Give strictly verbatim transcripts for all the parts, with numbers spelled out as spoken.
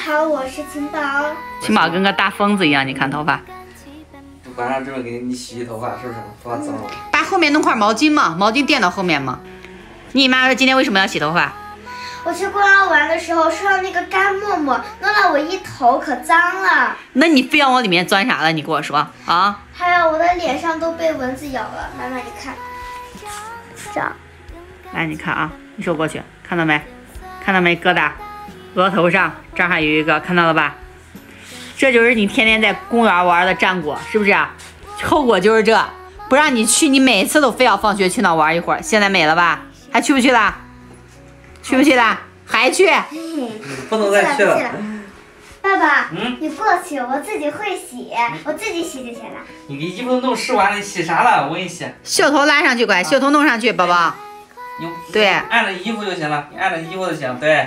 好，我是晴宝。 晴宝跟个大疯子一样，你看头发。 晚上这么给你洗洗头发，是不是？头发脏了。 把后面弄块毛巾嘛，毛巾垫到后面嘛。你妈说今天为什么要洗头发？ 我去公园玩的时候收到那个干沫沫，弄到我一头可脏了。 那你非要往里面钻啥了？你跟我说啊。 还有我的脸上都被蚊子咬了，妈妈你看，这样。 来，你看啊，你手过去，看到没？看到没？疙瘩，额头上这儿还有一个，看到了吧？这就是你天天在公园玩的战果，是不是？后果就是这，不让你去，你每次都非要放学去那玩一会儿。现在没了吧？还去不去了？去不去了？还去？ 不能再去了。 爸爸， 嗯， 你过去，我自己会洗，我自己洗就行了。 你给衣服弄湿完了，你洗啥了？我给你洗。 袖头拉上去，乖，袖头弄上去，宝宝。对， 按着衣服就行了，你按着衣服就行。对。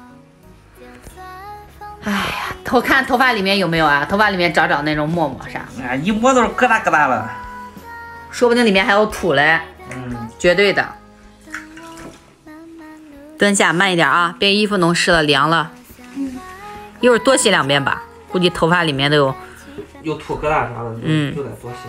哎呀，头看头发里面有没有啊？头发里面找找那种沫沫啥。 哎，一摸都是疙瘩疙瘩的。 说不定里面还有土嘞。 嗯， 绝对的。蹲下，慢一点啊，别衣服弄湿了、凉了。 嗯。 一会儿多洗两遍吧，估计头发里面都有。 有土疙瘩啥的，嗯，就得多洗。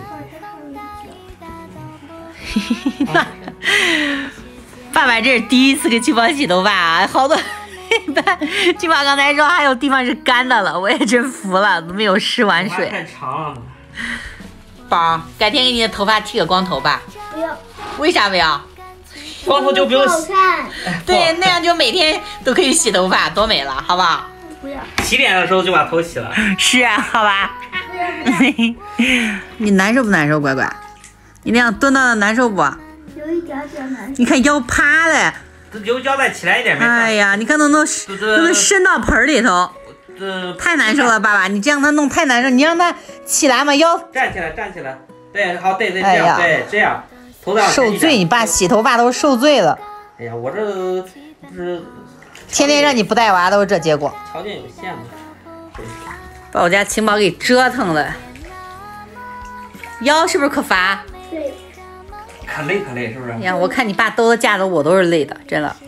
那爸爸这是第一次给青宝洗头发啊，好多。青宝刚才说还有地方是干的了，我也真服了，都没有湿完水。 太长了。 宝，改天给你的头发剃个光头吧。 不要。 为啥不要？ 光头就不用洗。 对，那样就每天都可以洗头发，多美了，好不好？ 不要。 洗脸的时候就把头洗了。 是啊，好吧。 不要不要。 你难受不难受，乖乖？你那样蹲到的难受不？ 有一点点难受。 你看腰趴了。 由腰再起来一点没事。 哎呀，你看都能都能伸到盆里头，太难受了，爸爸，你这样他弄太难受，你让他起来嘛，腰站起来，站起来，对，好，对对，这样，对，这样，头上受罪，你爸洗头发都受罪了。 哎呀，我这不是天天让你不带娃都是这结果， 条件有限嘛， 把我家晴宝给折腾了，腰是不是可乏？ 对。 可累可累，是不是？ 哎呀，我看你爸兜着架子，我都是累的，真的。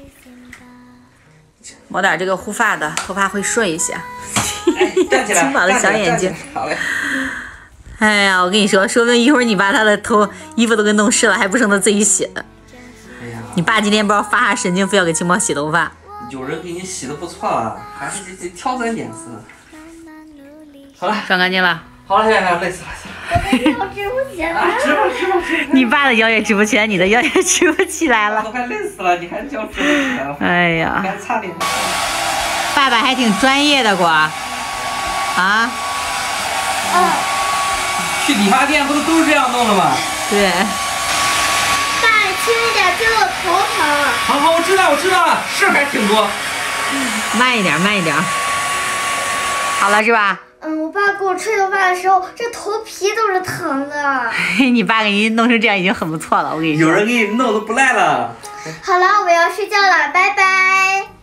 抹点这个护发的，头发会顺一些。 哎、站起来， 晴宝的小眼睛。 好嘞。 哎呀，我跟你说，说不定一会儿你把他的头衣服都给弄湿了，还不剩他自己洗的。 哎呀， 你爸今天不知道发啥神经，非要给晴宝洗头发。 有人给你洗的不错啊，还是这这挑三拣四。好了， 刷干净了。 好了，累累死了。 我的腰直不起来了。 直不直不直不。 你爸的腰也直不起来，你的腰也直不起来了。 都快累死了，你还叫直不起来了？ 哎呀， 还擦脸。 爸爸还挺专业的，果啊。 嗯。 去理发店不是都是这样弄的吗？ 对。 爸，你轻一点，对我头疼。 好好，我知道，我知道了，事儿还挺多。 慢一点，慢一点。好了是吧？ 嗯，我爸给我吹头发的时候，这头皮都是疼的。 你爸给你弄成这样已经很不错了，我跟你说。 有人给你弄都不赖了。 好了，我要睡觉了，拜拜。